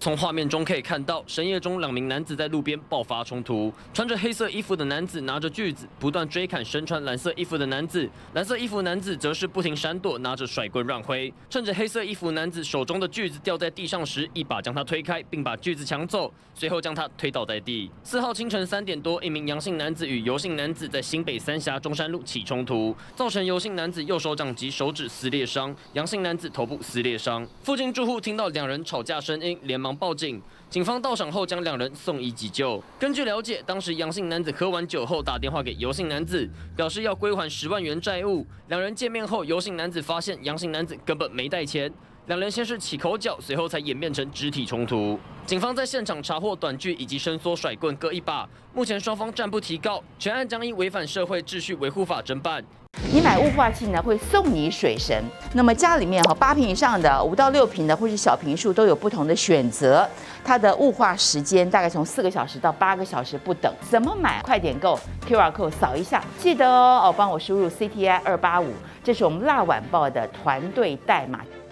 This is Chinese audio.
从画面中可以看到，深夜中2名男子在路边爆发冲突。穿着黑色衣服的男子拿着锯子，不断追砍身穿蓝色衣服的男子；蓝色衣服男子则是不停闪躲，拿着甩棍乱挥。趁着黑色衣服男子手中的锯子掉在地上时，一把将他推开，并把锯子抢走，随后将他推倒在地。4号清晨3点多，一名杨姓男子与尤姓男子在新北三峡中山路起冲突，造成尤姓男子右手掌及手指撕裂伤，杨姓男子头部撕裂伤。附近住户听到2人吵架声音，连忙报警。警方到场后将2人送医急救。根据了解，当时杨姓男子喝完酒后打电话给尤姓男子，表示要归还10万元债务。2人见面后，尤姓男子发现杨姓男子根本没带钱，2人先是起口角，随后才演变成肢体冲突。警方在现场查获短锯以及伸缩甩棍各1把，目前双方暂不提告，全案将依违反社会秩序维护法侦办。 你买雾化器呢，会送你水神。那么家里面8坪以上的、5到6坪的或是小坪数都有不同的选择。它的雾化时间大概从4个小时到8个小时不等。怎么买？快点购 QR code 扫一下，记得帮我输入 CTI285，这是我们辣晚报的团队代码。